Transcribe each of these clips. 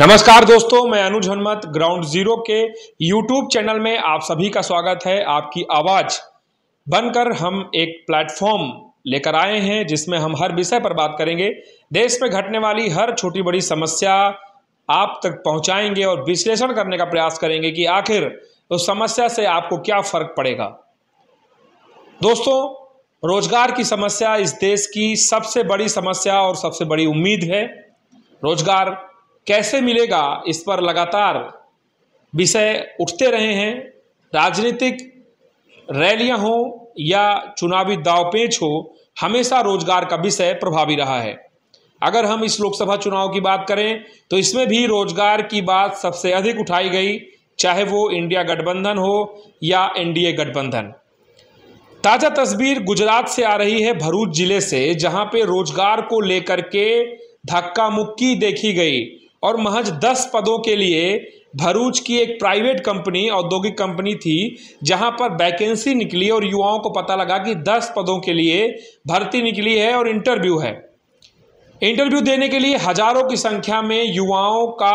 नमस्कार दोस्तों, मैं अनुज हनुमत ग्राउंड जीरो के यूट्यूब चैनल में आप सभी का स्वागत है। आपकी आवाज बनकर हम एक प्लेटफॉर्म लेकर आए हैं जिसमें हम हर विषय पर बात करेंगे। देश में घटने वाली हर छोटी बड़ी समस्या आप तक पहुंचाएंगे और विश्लेषण करने का प्रयास करेंगे कि आखिर उस समस्या से आपको क्या फर्क पड़ेगा। दोस्तों, रोजगार की समस्या इस देश की सबसे बड़ी समस्या और सबसे बड़ी उम्मीद है। रोजगार कैसे मिलेगा, इस पर लगातार विषय उठते रहे हैं। राजनीतिक रैलियां हो या चुनावी दांवपेच हो, हमेशा रोजगार का विषय प्रभावी रहा है। अगर हम इस लोकसभा चुनाव की बात करें तो इसमें भी रोजगार की बात सबसे अधिक उठाई गई, चाहे वो इंडिया गठबंधन हो या एनडीए गठबंधन। ताजा तस्वीर गुजरात से आ रही है, भरूच जिले से, जहां पे रोजगार को लेकर के धक्का मुक्की देखी गई और महज 10 पदों के लिए भरूच की एक प्राइवेट कंपनी, औद्योगिक कंपनी थी, जहां पर वैकेंसी निकली और युवाओं को पता लगा कि 10 पदों के लिए भर्ती निकली है और इंटरव्यू है। इंटरव्यू देने के लिए हजारों की संख्या में युवाओं का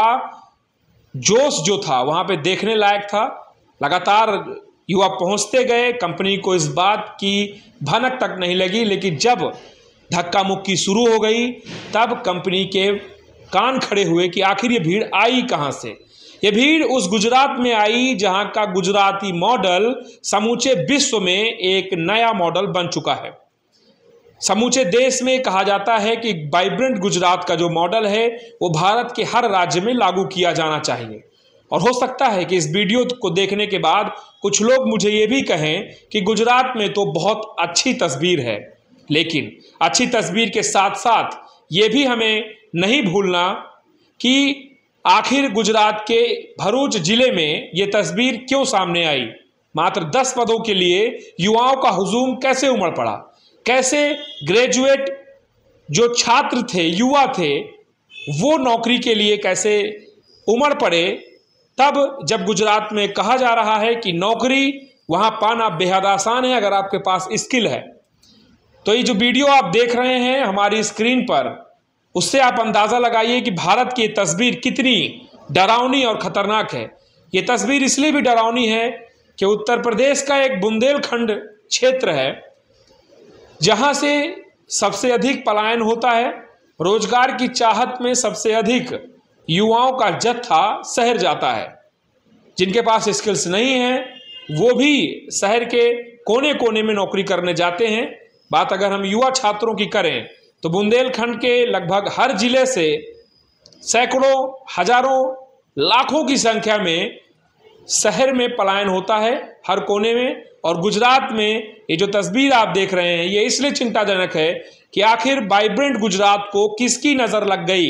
जोश जो था वहां पे देखने लायक था। लगातार युवा पहुंचते गए, कंपनी को इस बात की भनक तक नहीं लगी, लेकिन जब धक्का मुक्की शुरू हो गई तब कंपनी के कान खड़े हुए कि आखिर ये भीड़ आई कहां से। ये भीड़ उस गुजरात में आई जहां का गुजराती मॉडल समूचे विश्व में एक नया मॉडल बन चुका है। समूचे देश में कहा जाता है कि वाइब्रेंट गुजरात का जो मॉडल है वो भारत के हर राज्य में लागू किया जाना चाहिए। और हो सकता है कि इस वीडियो को देखने के बाद कुछ लोग मुझे ये भी कहें कि गुजरात में तो बहुत अच्छी तस्वीर है, लेकिन अच्छी तस्वीर के साथ साथ ये भी हमें नहीं भूलना कि आखिर गुजरात के भरूच जिले में ये तस्वीर क्यों सामने आई। मात्र 10 पदों के लिए युवाओं का हुजूम कैसे उमड़ पड़ा, कैसे ग्रेजुएट जो छात्र थे, युवा थे, वो नौकरी के लिए कैसे उमड़ पड़े। तब जब गुजरात में कहा जा रहा है कि नौकरी वहां पाना बेहद आसान है अगर आपके पास स्किल है। तो ये जो वीडियो आप देख रहे हैं हमारी स्क्रीन पर, उससे आप अंदाजा लगाइए कि भारत की ये तस्वीर कितनी डरावनी और खतरनाक है। ये तस्वीर इसलिए भी डरावनी है कि उत्तर प्रदेश का एक बुंदेलखंड क्षेत्र है जहां से सबसे अधिक पलायन होता है। रोजगार की चाहत में सबसे अधिक युवाओं का जत्था शहर जाता है। जिनके पास स्किल्स नहीं है वो भी शहर के कोने कोने में नौकरी करने जाते हैं। बात अगर हम युवा छात्रों की करें तो बुंदेलखंड के लगभग हर जिले से सैकड़ों, हजारों, लाखों की संख्या में शहर में पलायन होता है, हर कोने में। और गुजरात में ये जो तस्वीर आप देख रहे हैं ये इसलिए चिंताजनक है कि आखिर वाइब्रेंट गुजरात को किसकी नजर लग गई।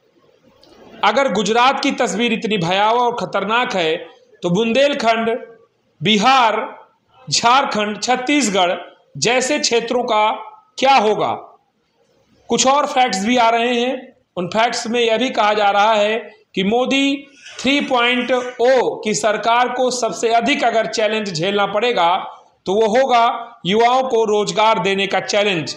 अगर गुजरात की तस्वीर इतनी भयावह और खतरनाक है तो बुंदेलखंड, बिहार, झारखंड, छत्तीसगढ़ जैसे क्षेत्रों का क्या होगा। कुछ और फैक्ट्स भी आ रहे हैं। उन फैक्ट्स में यह भी कहा जा रहा है कि मोदी 3.0 की सरकार को सबसे अधिक अगर चैलेंज झेलना पड़ेगा तो वो होगा युवाओं को रोजगार देने का चैलेंज।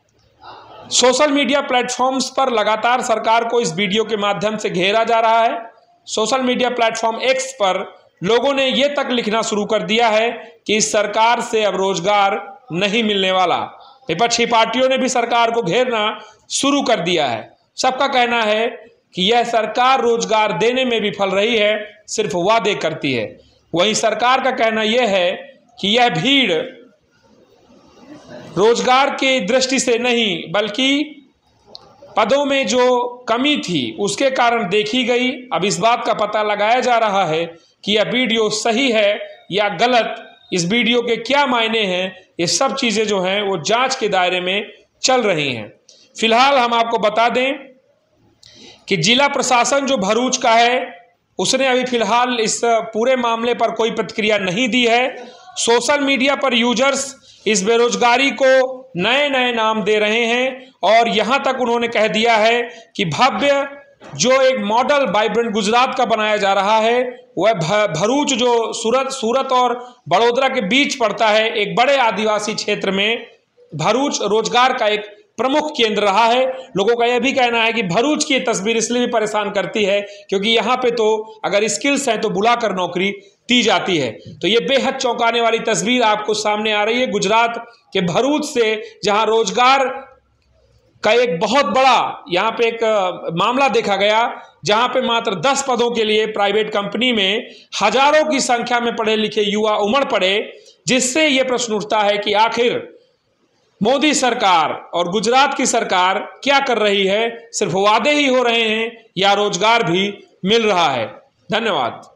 सोशल मीडिया प्लेटफॉर्म्स पर लगातार सरकार को इस वीडियो के माध्यम से घेरा जा रहा है। सोशल मीडिया प्लेटफॉर्म एक्स पर लोगों ने यह तक लिखना शुरू कर दिया है कि इस सरकार से अब रोजगार नहीं मिलने वाला। विपक्षी पार्टियों ने भी सरकार को घेरना शुरू कर दिया है। सबका कहना है कि यह सरकार रोजगार देने में विफल रही है, सिर्फ वादे करती है। वहीं सरकार का कहना यह है कि यह भीड़ रोजगार के दृष्टि से नहीं बल्कि पदों में जो कमी थी उसके कारण देखी गई। अब इस बात का पता लगाया जा रहा है कि यह वीडियो सही है या गलत, इस वीडियो के क्या मायने हैं, ये सब चीजें जो हैं वो जांच के दायरे में चल रही हैं। फिलहाल हम आपको बता दें कि जिला प्रशासन जो भरूच का है उसने अभी फिलहाल इस पूरे मामले पर कोई प्रतिक्रिया नहीं दी है। सोशल मीडिया पर यूजर्स इस बेरोजगारी को नए नए नाम दे रहे हैं और यहां तक उन्होंने कह दिया है कि भव्य जो एक मॉडल वाइब्रेंट गुजरात का बनाया जा रहा है वह भरूच जो सूरत और बड़ोदरा के बीच पड़ता है, एक बड़े आदिवासी क्षेत्र में भरूच रोजगार का एक प्रमुख केंद्र रहा है। लोगों का यह भी कहना है कि भरूच की तस्वीर इसलिए भी परेशान करती है क्योंकि यहाँ पे तो अगर स्किल्स हैं तो बुलाकर नौकरी दी जाती है। तो ये बेहद चौंकाने वाली तस्वीर आपको सामने आ रही है गुजरात के भरूच से, जहां रोजगार का एक बहुत बड़ा यहाँ पे एक मामला देखा गया, जहां पे मात्र 10 पदों के लिए प्राइवेट कंपनी में हजारों की संख्या में पढ़े लिखे युवा उमड़ पड़े, जिससे यह प्रश्न उठता है कि आखिर मोदी सरकार और गुजरात की सरकार क्या कर रही है? सिर्फ वादे ही हो रहे हैं या रोजगार भी मिल रहा है? धन्यवाद।